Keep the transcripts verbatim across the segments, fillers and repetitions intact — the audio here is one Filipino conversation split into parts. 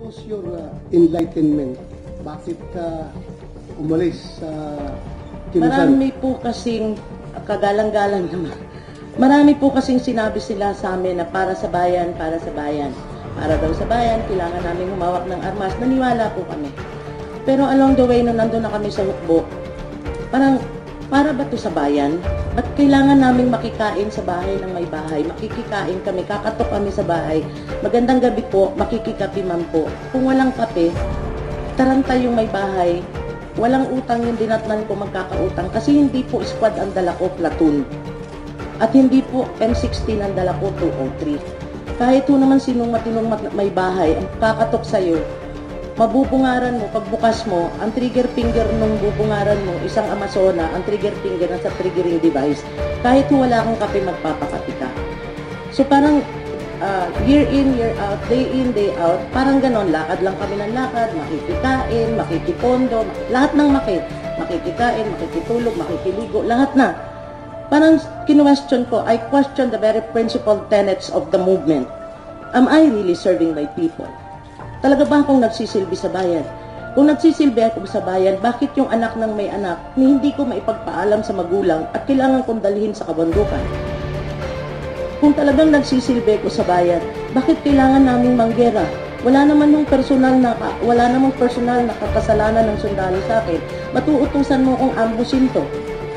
was your uh, enlightenment? Bakit ka umalis sa Kilusan? Marami po kasing, kagalang-galang naman, marami po kasing sinabi sila sa amin na para sa bayan, para sa bayan. Para daw sa bayan, kailangan namin humawak ng armas. Naniwala po kami. Pero along the way, nung nandun na kami sa hukbo, parang, para ba to sa bayan? Ba't kailangan naming makikain sa bahay ng may bahay? Makikikain kami, kakatok kami sa bahay. Magandang gabi po, makikikapi man po. Kung walang kape, taranta yung may bahay. Walang utang yung dinatnan ko magkakautang kasi hindi po squad ang dala ko, platoon. At hindi po M sixteen ang dala ko, two oh three. Kahit po naman sinong matinong may bahay, ang kakatok sa'yo, mabubungaran mo, pagbukas mo, ang trigger finger nung bubungaran mo, isang Amazona, ang trigger finger nasa triggering device, kahit wala kang kape, magpapakapi ka. So parang uh, year in, year out, day in, day out, parang ganon, lakad lang kami ng lakad, makikikain, makikipondo, lahat ng maki, makikikain, makikitulog, makikiligo, lahat na. Parang kinu-question ko, I question the very principal tenets of the movement. Am I really serving my people? Talaga ba akong nagsisilbi sa bayan? Kung nagsisilbi ako sa bayan, bakit yung anak ng may anak ni hindi ko maipagpaalam sa magulang at kailangan kong dalhin sa kabundukan? Kung talagang nagsisilbi ko sa bayan, bakit kailangan naming manggera? Wala naman yung personal na, wala namang personal na kakasalanan ng sundalo sa akin. Matuutusan mo kung ambusin to.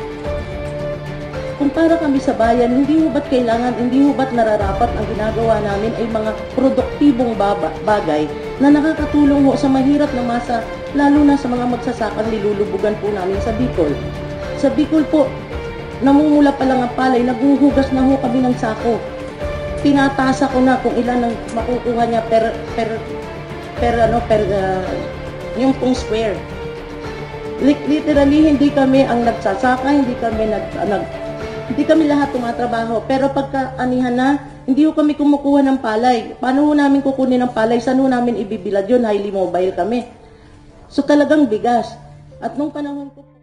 Kung para kami sa bayan, hindi mo ba't kailangan, hindi mo ba't nararapat ang ginagawa namin ay mga produktibong baba, bagay na nakakatulong ho sa mahirap na masa, lalo na sa mga magsasakang nilulubugan po namin sa Bicol. Sa Bicol po, namumula pa lang ang palay, naghuhugas na ho kami ng sako. Tinatasa ko na kung ilan ang makukuha niya per, per, per, ano, per, uh, yung pong square. Literally, hindi kami ang nagsasaka, hindi kami nag, nag Hindi kami lahat tumatrabaho. Pero pagka anihan na, hindi ko kami kumukuha ng palay. Paano ho namin kukunin ng palay? Saan ho namin ibibilad yun? Highly mobile kami. So talagang bigas. At nung panahon ko...